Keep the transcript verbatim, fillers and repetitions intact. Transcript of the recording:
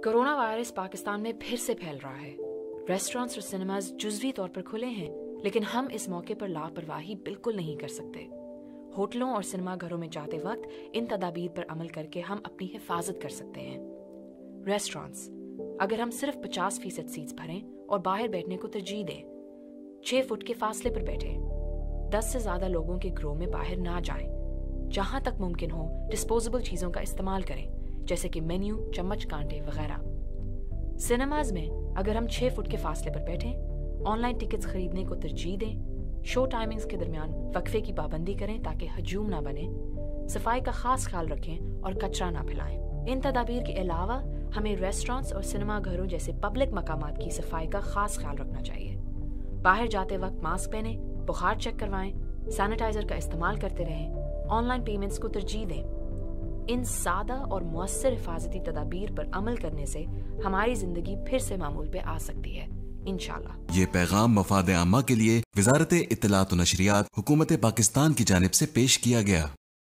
Corona virus Pakistan में फिर से फैल रहा है। रेस्टोरेंट्स और सिनेमाज जुज़वी तौर पर खुले हैं, लेकिन हम इस मौके पर लापरवाही बिल्कुल नहीं कर सकते। होटलों और सिनेमा घरों में जाते वक्त इन तदाबीर पर अमल करके हम अपनी हिफाजत कर सकते हैं। रेस्टोरेंट्स, अगर हम सिर्फ पचास फीसद सीट्स भरें और बाहर बैठने को तरजीह दें, छह फुट के फासले पर बैठें, दस से ज्यादा लोगों के ग्रोह में बाहर ना जाएं, जहां तक मुमकिन हो डिस्पोजेबल चीजों का इस्तेमाल करें, जैसे कि मेन्यू, चम्मच, कांटे वगैरह। सिनेमाज में अगर हम छह फुट के फासले पर बैठें, ऑनलाइन टिकट्स खरीदने को तरजीह दें, शो टाइमिंग्स के दरमियान वक्फे की पाबंदी करें ताकि हजूम ना बने, सफाई का खास ख्याल रखें और कचरा ना फैलाएं। इन तदाबीर के अलावा हमें रेस्टोरेंट्स और सिनेमा घरों जैसे पब्लिक मकामात की सफाई का खास ख्याल रखना चाहिए। बाहर जाते वक्त मास्क पहने, बुखार चेक करवाएं, सैनिटाइजर का इस्तेमाल करते रहें, ऑनलाइन पेमेंट्स को तरजीह दें। इन सादा और मुअस्सर हिफाजती तदाबीर पर अमल करने से हमारी जिंदगी फिर से मामूल पे आ सकती है, इंशाल्लाह। ये पैगाम मफाद आमा के लिए वजारत इत्तलात व नशरियात हुकूमत पाकिस्तान की जानिब से पेश किया गया।